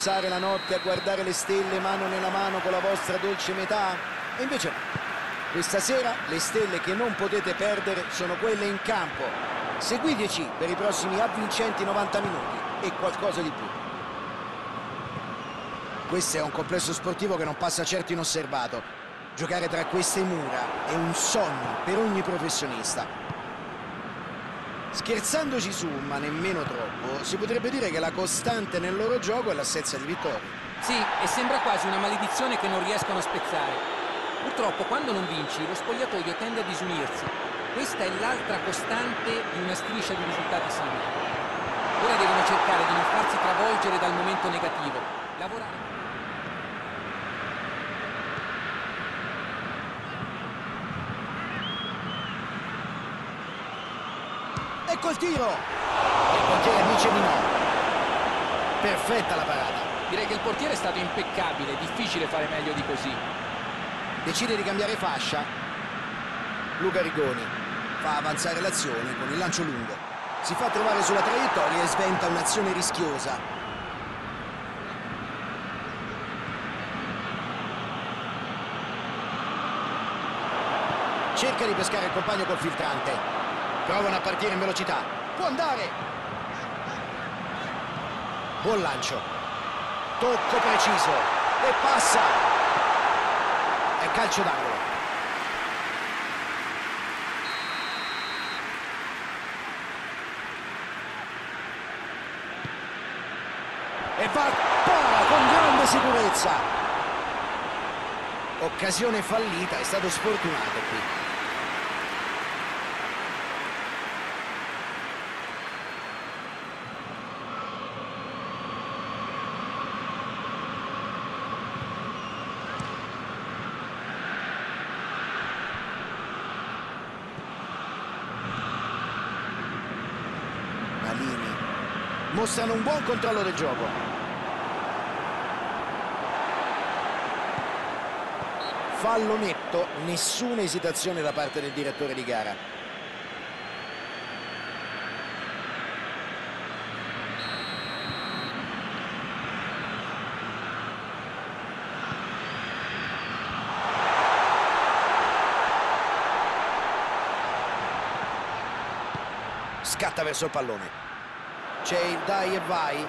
Passare la notte a guardare le stelle mano nella mano con la vostra dolce metà? E invece no. Questa sera le stelle che non potete perdere sono quelle in campo. Seguiteci per i prossimi avvincenti 90 minuti e qualcosa di più. Questo è un complesso sportivo che non passa certo inosservato. Giocare tra queste mura è un sogno per ogni professionista. Scherzandoci su, ma nemmeno troppo, si potrebbe dire che la costante nel loro gioco è l'assenza di vittorie. Sì, e sembra quasi una maledizione che non riescono a spezzare. Purtroppo quando non vinci lo spogliatoio tende a disunirsi. Questa è l'altra costante di una striscia di risultati simili. Ora devono cercare di non farsi travolgere dal momento negativo. Lavorare. Ecco il tiro! Il portiere dice di no. Perfetta la parata. Direi che il portiere è stato impeccabile, difficile fare meglio di così. Decide di cambiare fascia. Luca Rigoni fa avanzare l'azione con il lancio lungo. Si fa trovare sulla traiettoria e sventa un'azione rischiosa. Cerca di pescare il compagno col filtrante. Provano a partire in velocità. Può andare! Buon lancio. Tocco preciso. E passa! È calcio d'angolo. E va, para con grande sicurezza. Occasione fallita, è stato sfortunato qui. Mostrano un buon controllo del gioco. Fallo netto, nessuna esitazione da parte del direttore di gara. Scatta verso il pallone. C'è il dai e vai.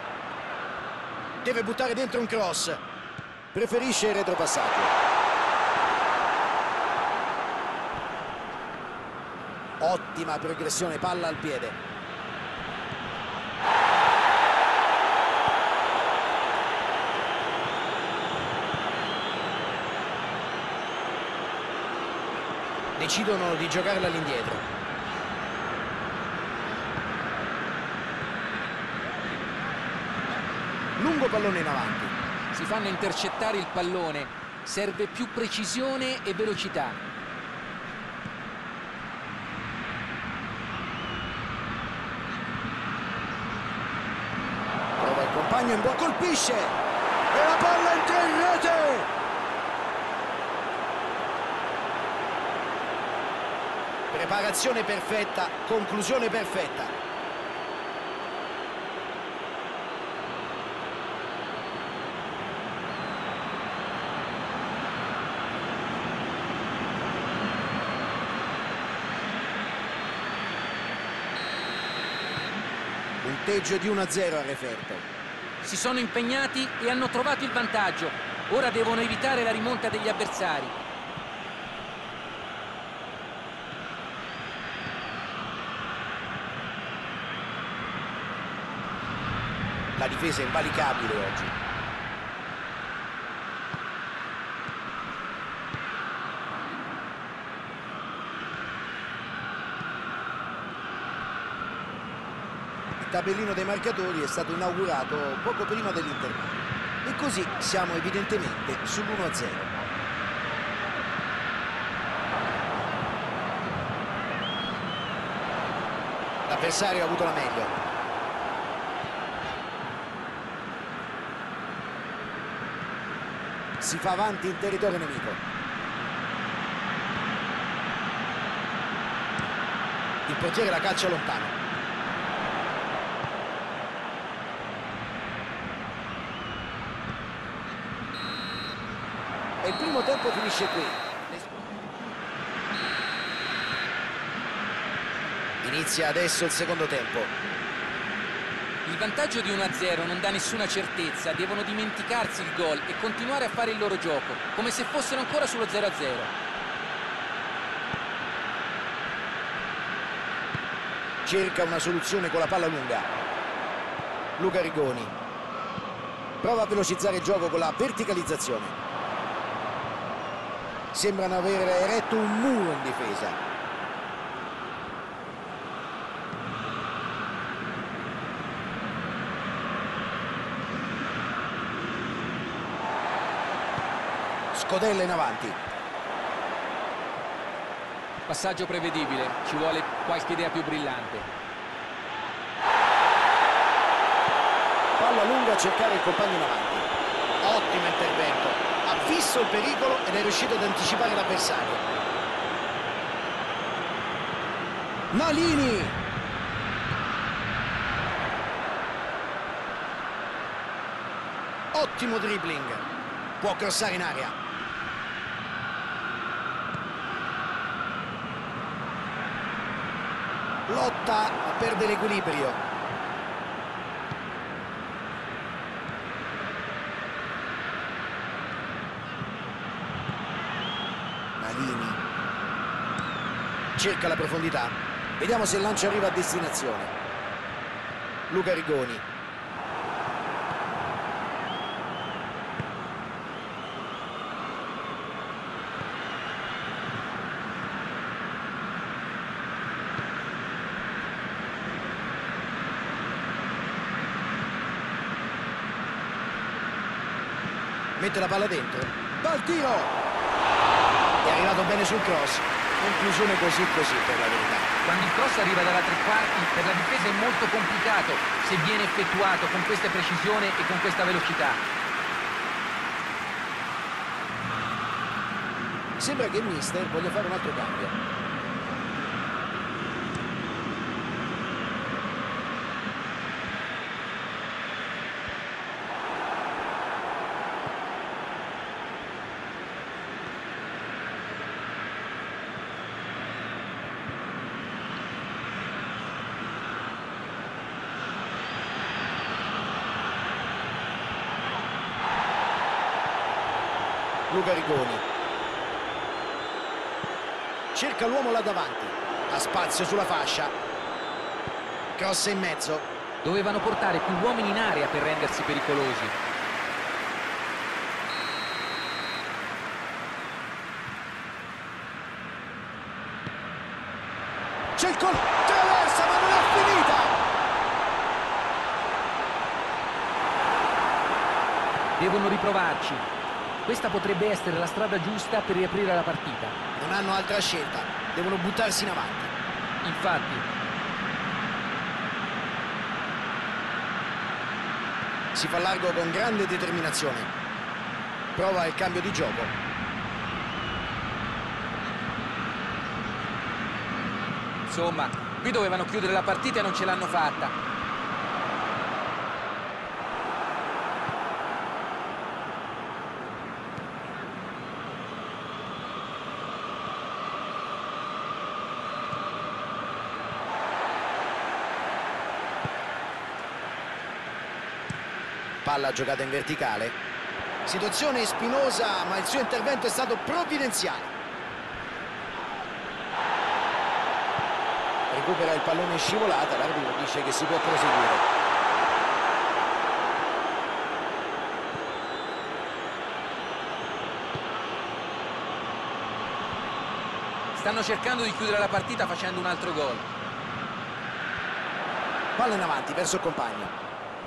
Deve buttare dentro un cross. Preferisce il retropassaggio. Ottima progressione, palla al piede. Decidono di giocarla all'indietro. Lungo pallone in avanti. Si fanno intercettare il pallone. Serve più precisione e velocità. Prova il compagno in colpisce! E la palla entra in rete! Preparazione perfetta, conclusione perfetta. Punteggio di 1-0 al referto. Si sono impegnati e hanno trovato il vantaggio. Ora devono evitare la rimonta degli avversari. La difesa è invalicabile oggi. Il tabellino dei marcatori è stato inaugurato poco prima dell'intervallo e così siamo evidentemente sull'1-0. L'avversario ha avuto la meglio. Si fa avanti in territorio nemico. Il portiere la calcia lontano. E il primo tempo finisce qui. Inizia adesso il secondo tempo. Il vantaggio di 1-0 non dà nessuna certezza, devono dimenticarsi il gol e continuare a fare il loro gioco, come se fossero ancora sullo 0-0. Cerca una soluzione con la palla lunga. Luca Rigoni prova a velocizzare il gioco con la verticalizzazione. Sembrano aver eretto un muro in difesa. Scodella in avanti. Passaggio prevedibile, ci vuole qualche idea più brillante. Palla lunga a cercare il compagno in avanti. Ottimo intervento. Ha visto il pericolo ed è riuscito ad anticipare l'avversario. Nalini. Ottimo dribbling. Può crossare in area. Lotta, ma perde l'equilibrio. Nalini cerca la profondità. Vediamo se il lancio arriva a destinazione. Luca Rigoni. Mette la palla dentro, va al tiro, è arrivato bene sul cross, conclusione così per la verità. Quando il cross arriva dalla tre quarti, per la difesa è molto complicato se viene effettuato con questa precisione e con questa velocità. Sembra che il mister voglia fare un altro cambio. Luca Rigoni cerca l'uomo là davanti, ha spazio sulla fascia, cross in mezzo. Dovevano portare più uomini in area per rendersi pericolosi. C'è il colpo, traversa ma non è finita. Devono riprovarci. Questa potrebbe essere la strada giusta per riaprire la partita. Non hanno altra scelta, devono buttarsi in avanti. Infatti. Si fa largo con grande determinazione. Prova il cambio di gioco. Insomma, qui dovevano chiudere la partita e non ce l'hanno fatta. Palla giocata in verticale. Situazione spinosa, ma il suo intervento è stato provvidenziale. Recupera il pallone in scivolata, l'arbitro dice che si può proseguire. Stanno cercando di chiudere la partita facendo un altro gol. Palla in avanti verso il compagno.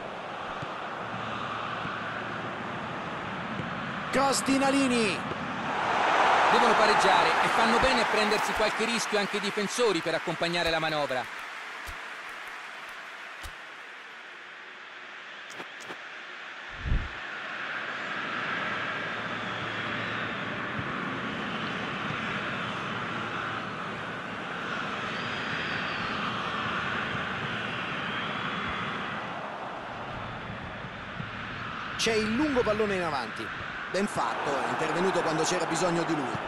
Cross di Nalini. Devono pareggiare e fanno bene a prendersi qualche rischio anche i difensori per accompagnare la manovra. C'è il lungo pallone in avanti. Ben fatto, è intervenuto quando c'era bisogno di lui.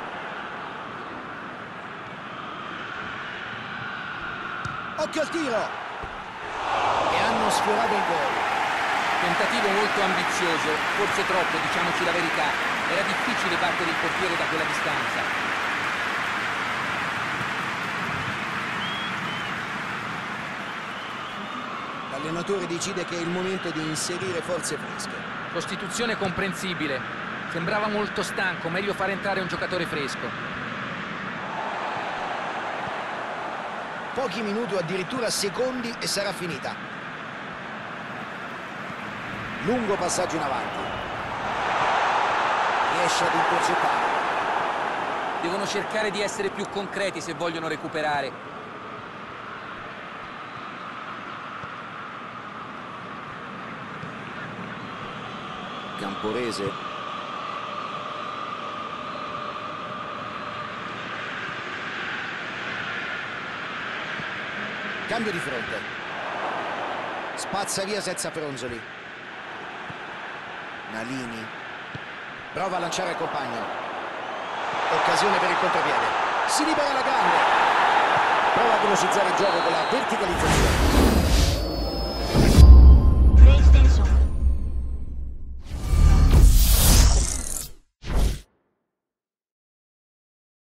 Occhio al tiro! E hanno sfiorato il gol. Tentativo molto ambizioso, forse troppo, diciamoci la verità. Era difficile battere il portiere da quella distanza. L'allenatore decide che è il momento di inserire forze fresche. Sostituzione comprensibile. Sembrava molto stanco, meglio far entrare un giocatore fresco. Pochi minuti, addirittura secondi, e sarà finita. Lungo passaggio in avanti. Riesce ad intercettare. Devono cercare di essere più concreti se vogliono recuperare. Camporese. Cambio di fronte. Spazza via senza fronzoli. Nalini. Prova a lanciare il compagno. Occasione per il contropiede. Si libera la grande. Prova a velocizzare il gioco con la verticalizzazione.